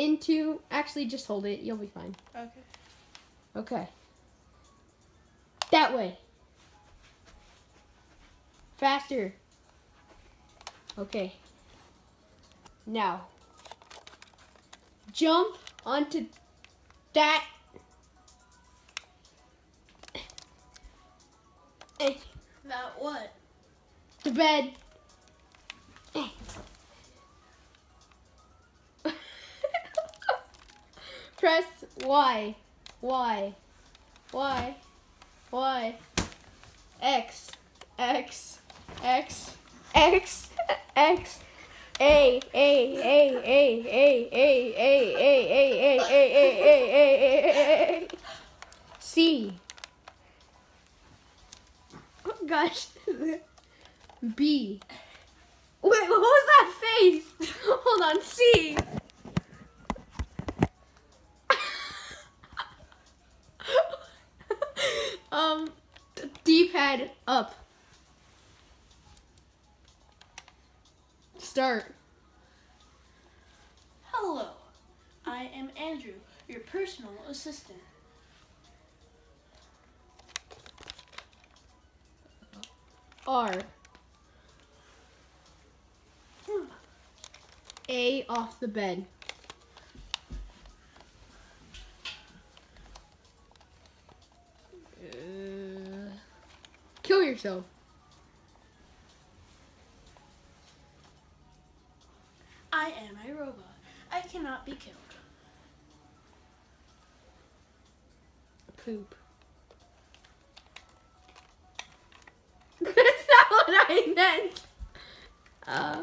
into, actually just hold it, you'll be fine. Okay. Okay. That way. Faster. Okay. Now. Jump onto that. That what? The bed. Press Y. Y. Y. Y. X. X. X. X. X. A. A. A. A. A. A. A. A. A. A. C. Oh gosh. B. Wait, what was that face? Hold on. C. D-pad up. Start. Hello, I am Andrew, your personal assistant. R. A off the bed. Kill yourself. I am a robot. I cannot be killed. Poop. That's not what I meant. I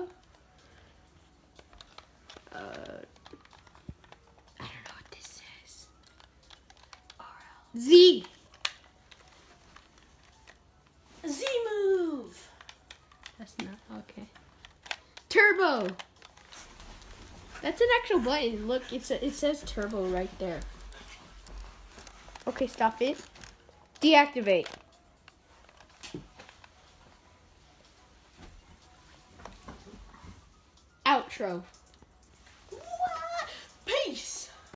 don't know what this says. Z. Z move. That's not okay. Turbo. That's an actual button. Look, it says turbo right there. Okay, stop it. Deactivate. Outro.